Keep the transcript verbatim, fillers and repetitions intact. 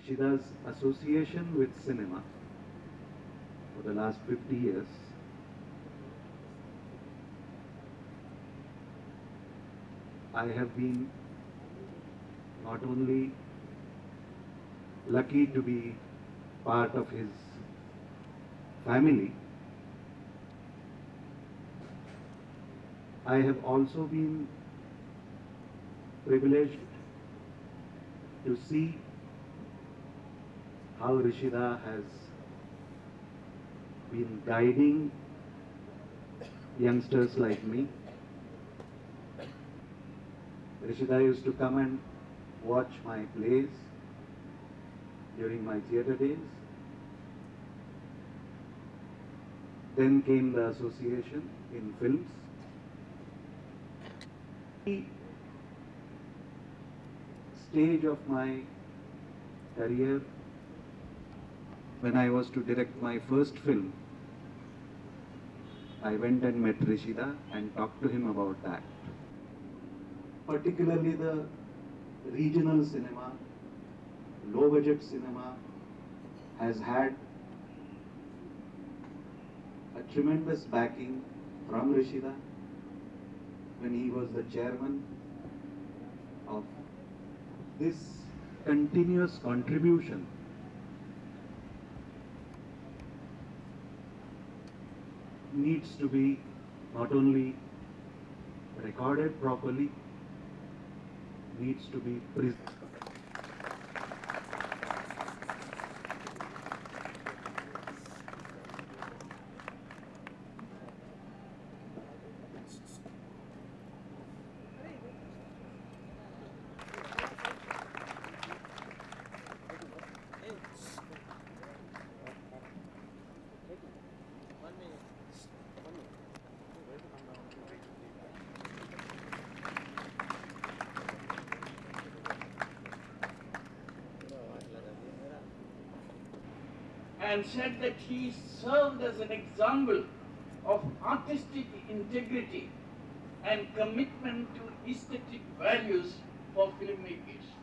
Rishida's association with cinema for the last fifty years I have been not only lucky to be part of his family, I have also been privileged to see how Rishida has been guiding youngsters like me. Rishida used to come and watch my plays during my theatre days. Then came the association in films. The stage of my career, when I was to direct my first film, I went and met Rishida and talked to him about that. Particularly the regional cinema, low budget cinema has had a tremendous backing from Rishida when he was the chairman of this continuous contribution needs to be not only recorded properly, needs to be preserved. And said that he served as an example of artistic integrity and commitment to aesthetic values for filmmakers.